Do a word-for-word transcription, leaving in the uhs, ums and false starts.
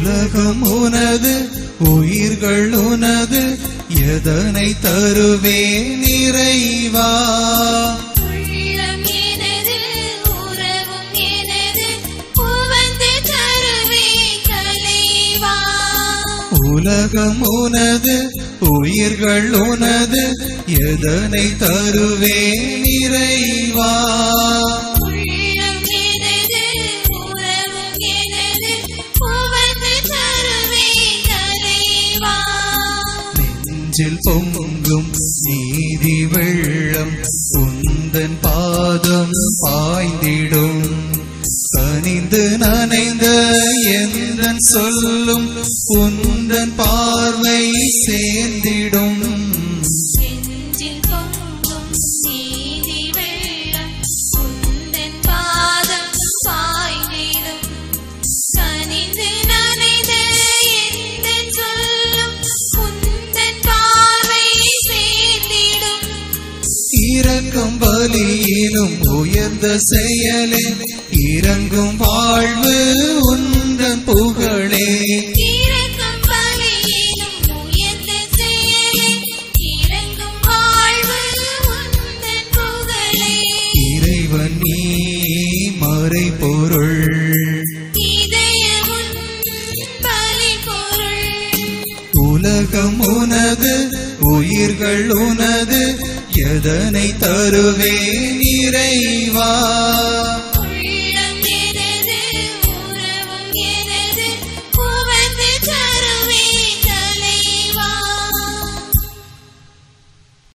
உலகம் உனது உயிர்கள் உனது எதனை தருவேன் இறைவா உலகம் உனது உயிர்கள் உனது எதனை தருவேன் இறைவா நெஞ்சில் பொங்கும் நீதி வெள்ளம் உந்தன் பாதம் பாய்ந்திடும் கனிந்து நனைந்த எந்தன் சொல்லும் உந்தன் பார்வை சேர்ந்திடும் இரக்கம் பலியிலும் உயர்ந்த செயலே இறங்கும் வாழ்வு உந்தன் புகழே இறைவன் நீ மறைபொருள் உலகம் உனது உயிர்கள் உனது எதனை தருவேன் இறைவா